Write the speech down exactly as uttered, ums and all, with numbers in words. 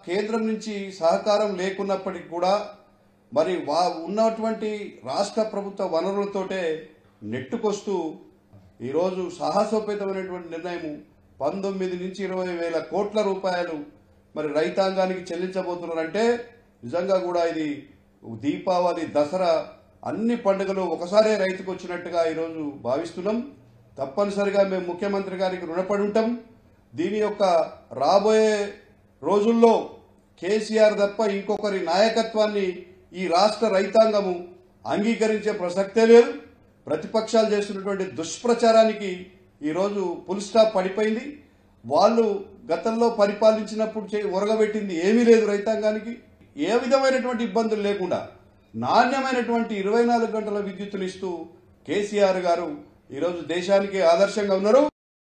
కేంద్రం నుంచి సహకారం లేకున్నప్పటికీ కూడా మరి వా ఉన్నటువంటి రాష్ట్ర ప్రభుత్వ వనరులతోటే నెట్టుకొస్తూ ఈరోజు సాహసోపేతమైనటువంటి నిర్ణయం పంతొమ్మిది నుంచి ఇరవై వేల కోట్ల రూపాయలు మరి రైతాంగానికి చెల్లించబోతున్నారంటే నిజంగా కూడా ఇది దీపావళి, దసరా అన్ని పండుగలు ఒకసారే రైతుకు వచ్చినట్టుగా ఈరోజు భావిస్తున్నాం. తప్పనిసరిగా మేము ముఖ్యమంత్రి గారికి రుణపడి ఉంటాం. దీని యొక్క రాబోయే రోజుల్లో కేసీఆర్ తప్ప ఇంకొకరి నాయకత్వాన్ని ఈ రాష్ట్ర రైతాంగము అంగీకరించే ప్రసక్తే లేదు. ప్రతిపక్షాలు చేస్తున్నటువంటి దుష్ప్రచారానికి ఈరోజు ఫుల్ స్టాప్ పడిపోయింది. వాళ్ళు గతంలో పరిపాలించినప్పుడు ఒరగబెట్టింది ఏమీ లేదు. రైతాంగానికి ఏ విధమైనటువంటి ఇబ్బందులు లేకుండా నాణ్యమైనటువంటి ఇరవై నాలుగు గంటల విద్యుత్తునిస్తూ కేసీఆర్ గారు ఈరోజు దేశానికి ఆదర్శంగా ఉన్నారు.